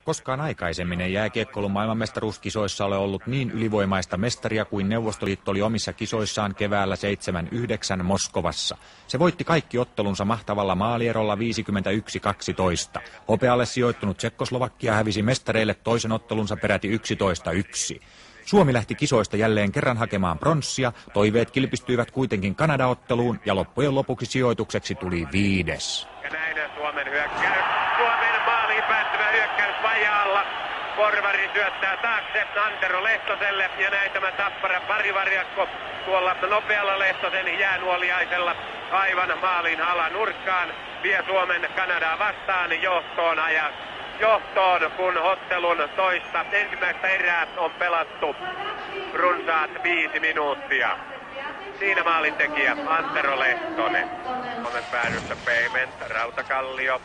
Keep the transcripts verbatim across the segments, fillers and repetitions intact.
Koskaan aikaisemmin ei jääkiekkoilun maailmanmestaruuskisoissa ole ollut niin ylivoimaista mestaria kuin Neuvostoliitto oli omissa kisoissaan keväällä seitsemänkymmentäyhdeksän Moskovassa. Se voitti kaikki ottelunsa mahtavalla maalierolla viisikymmentäyksi kaksitoista. Hopealle sijoittunut Tsekkoslovakia hävisi mestareille toisen ottelunsa peräti yksitoista yksi. Suomi lähti kisoista jälleen kerran hakemaan pronssia, toiveet kilpistyivät kuitenkin Kanada-otteluun ja loppujen lopuksi sijoitukseksi tuli viides. Ja näin Suomen hyökkäys. Suomen maaliin päättyvä hyökkäys vajaalla. Porvari syöttää taakse Antero Lehtoselle ja näin tämä Tapparan parivarjakko tuolla nopealla Lehtosen jäänuoliaisella aivan maalin alanurkkaan vie Suomen Kanadaa vastaan johtoon ajan. Johtoon, kun ottelun toista ensimmäistä erää on pelattu runsaat viisi minuuttia. Siinä maalintekijä Antero Lehtonen. Suomen päädyssä Payment, Rautakallio.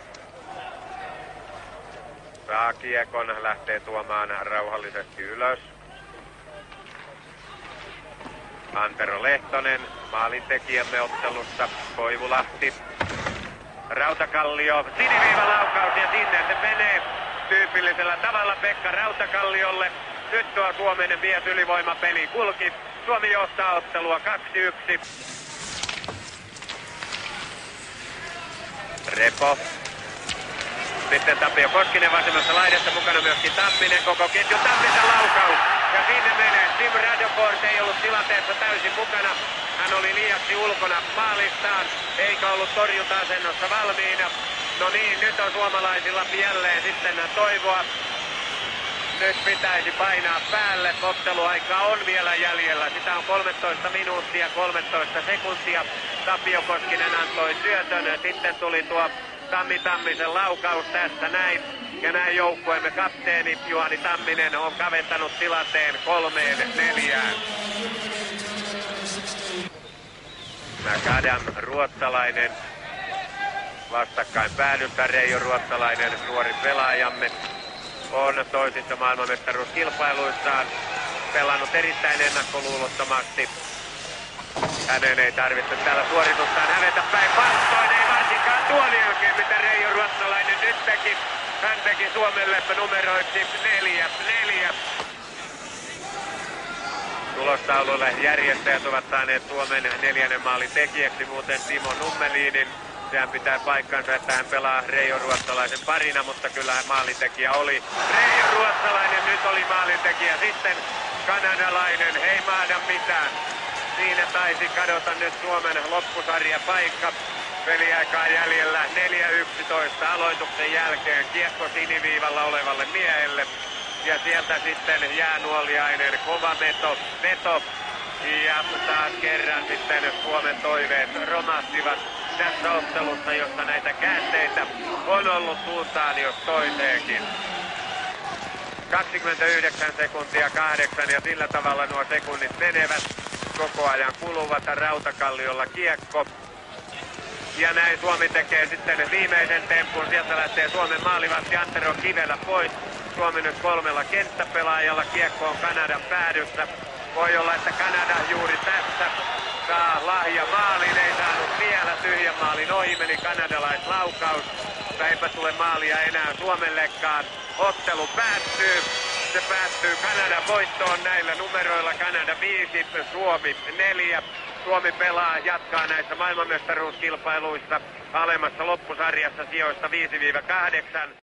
Saa kiekon, lähtee tuomaan rauhallisesti ylös. Antero Lehtonen, maalintekijämme ottelussa, Koivulahti. Rautakallio, siniviivalaukaus ja sinne se menee tyypillisellä tavalla Pekka Rautakalliolle. Nyt tuo Suomen mies ylivoimapeli kulki. Suomi johtaa ottelua kaksi yksi. Repo. Sitten Tapio Koskinen vasemmassa laidassa, mukana myöskin Tamminen, koko ketju Tammisen laukaus. Ja sinne menee. Tim Radeford ei ollut tilanteessa täysin mukana. Hän oli liiaksi ulkona maalistaan, eikä ollut torjunta-asennossa valmiina. No niin, nyt on suomalaisilla jälleen sitten toivoa. Nyt pitäisi painaa päälle. Otteluaika on vielä jäljellä. Sitä on kolmetoista minuuttia, kolmetoista sekuntia. Tapio Koskinen antoi syötön. Sitten tuli tuo Tammi Tammisen laukaus tässä näin. Ja näin joukkueemme kapteeni Juhani Tamminen on kaventanut tilanteen kolmeen neljään. McAdam ruotsalainen. Vastakkain päädyssä Reijo ruotsalainen, nuori pelaajamme. On toisissa maailmanmestaruuskilpailuissaan pelannut erittäin ennakkoluulottomasti. Hänen ei tarvitse tällä suoritustaan hävetä päin vastoin, ei varsinkaan tuon jälkeen, mitä Reijo ruotsalainen nyt teki. Hän teki Suomelle numeroiksi neljä neljä. Tulostaululle järjestäjät ovat saaneet Suomen neljännen maalin tekijäksi muuten Timo Nummeliinin. Sehän pitää paikkansa, että hän pelaa Reijo ruotsalaisen parina, mutta kyllä hän maalintekijä oli. Reijo ruotsalainen nyt oli maalintekijä, sitten kanadalainen, ei maada mitään. Siinä taisi kadota nyt Suomen loppusarjapaikka. Peliaikaa jäljellä neljä yksitoista aloituksen jälkeen kiekko siniviivalla olevalle miehelle. Ja sieltä sitten jäänuoliainen kova veto, veto. Ja taas kerran sitten Suomen toiveet romahtivat tässä ottelussa, jossa näitä käänteitä on ollut suuntaan jos toiseenkin. kaksikymmentäyhdeksän sekuntia kahdeksan ja sillä tavalla nuo sekunnit menevät. Koko ajan kuluvat Rautakalliolla kiekko. Ja näin Suomi tekee sitten viimeisen tempun. Sieltä lähtee Suomen maalivahti Antero Kivelä pois. Suomi nyt kolmella kenttäpelaajalla. Kiekko on Kanadan päädyssä. Voi olla, että Kanada juuri tässä saa lahja maalin. Ei saanut vielä tyhjän maalin ohi. Meni kanadalaislaukaus. Mutta eipä tule maalia enää Suomellekaan. Ottelu päättyy. Se päättyy Kanadan voittoon näillä numeroilla. Kanada viisi, Suomi neljä. Suomi pelaa, jatkaa näissä maailmanmestaruuskilpailuissa alemmassa loppusarjassa sijoista viisi kahdeksan.